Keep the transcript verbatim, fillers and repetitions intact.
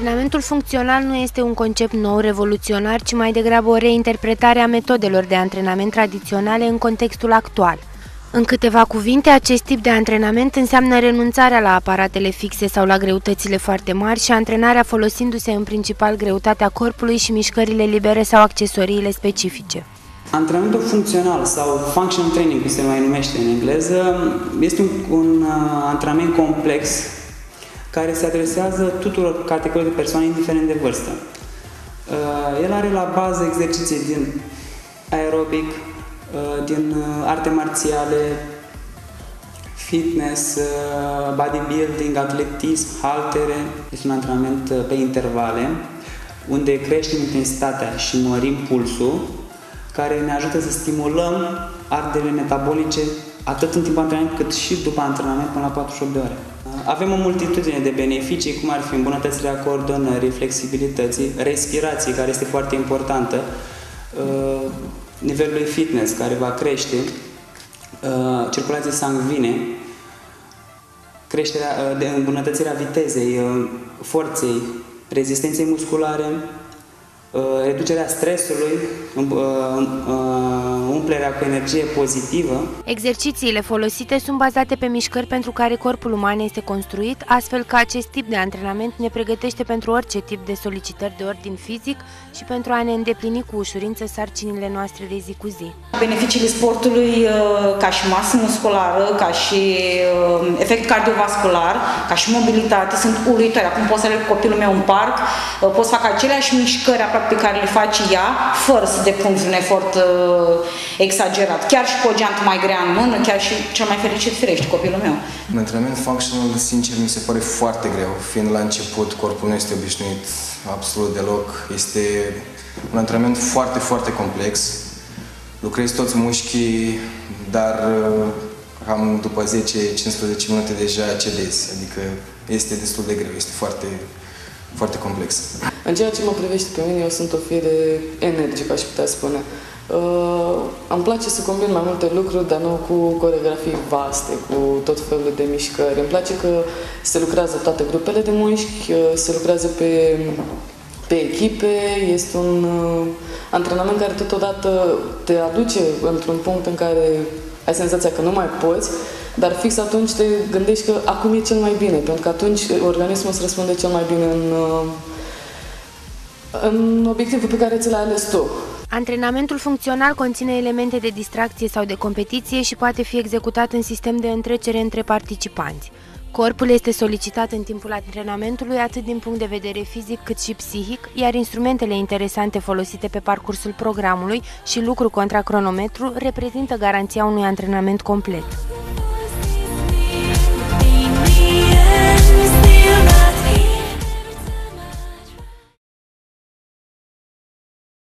Antrenamentul funcțional nu este un concept nou, revoluționar, ci mai degrabă o reinterpretare a metodelor de antrenament tradiționale în contextul actual. În câteva cuvinte, acest tip de antrenament înseamnă renunțarea la aparatele fixe sau la greutățile foarte mari și antrenarea folosindu-se în principal greutatea corpului și mișcările libere sau accesoriile specifice. Antrenamentul funcțional sau functional training, cum se mai numește în engleză, este un, un antrenament complex care se adresează tuturor categoriilor de persoane, indiferent de vârstă. El are la bază exerciții din aerobic, din arte marțiale, fitness, bodybuilding, atletism, haltere. Este un antrenament pe intervale, unde creștem intensitatea și mărim pulsul, care ne ajută să stimulăm arterele metabolice atât în timpul antrenament cât și după antrenament până la patruzeci și opt de ore. Avem o multitudine de beneficii, cum ar fi îmbunătățirea coordonării, flexibilității, respirației, care este foarte importantă, nivelului fitness, care va crește, circulației sanguine, creșterea, de îmbunătățirea vitezei, forței, rezistenței musculare, reducerea stresului, umplerea cu energie pozitivă. Exercițiile folosite sunt bazate pe mișcări pentru care corpul uman este construit, astfel că acest tip de antrenament ne pregătește pentru orice tip de solicitări de ordin fizic și pentru a ne îndeplini cu ușurință sarcinile noastre de zi cu zi. Beneficiile sportului ca și masă musculară, ca și efect cardiovascular, ca și mobilitate sunt uluitoare. Acum pot să alerg cu copilul meu în parc, pot să fac aceleași mișcări pe care le face ea, fără să depun un efort uh, exagerat. Chiar și cu o geantă mai grea în mână, chiar și cel mai fericit firește copilul meu. Un antrenament functional, sincer, mi se pare foarte greu. Fiind la început, corpul nu este obișnuit absolut deloc. Este un antrenament foarte, foarte complex. Lucrezi toți mușchii, dar uh, cam după zece cincisprezece minute deja cedezi. Adică este destul de greu, este foarte, foarte complex. În ceea ce mă privește pe mine, eu sunt o fire energică, aș putea spune. Uh, îmi place să combin mai multe lucruri, dar nu cu coreografii vaste, cu tot felul de mișcări. Îmi place că se lucrează toate grupele de mușchi, se lucrează pe, pe echipe, este un uh, antrenament care totodată te aduce într-un punct în care ai senzația că nu mai poți, dar fix atunci te gândești că acum e cel mai bine, pentru că atunci organismul îți răspunde cel mai bine în, în obiectivul pe care ți l-ai ales tu. Antrenamentul funcțional conține elemente de distracție sau de competiție și poate fi executat în sistem de întrecere între participanți. Corpul este solicitat în timpul antrenamentului atât din punct de vedere fizic cât și psihic, iar instrumentele interesante folosite pe parcursul programului și lucru contra cronometru reprezintă garanția unui antrenament complet.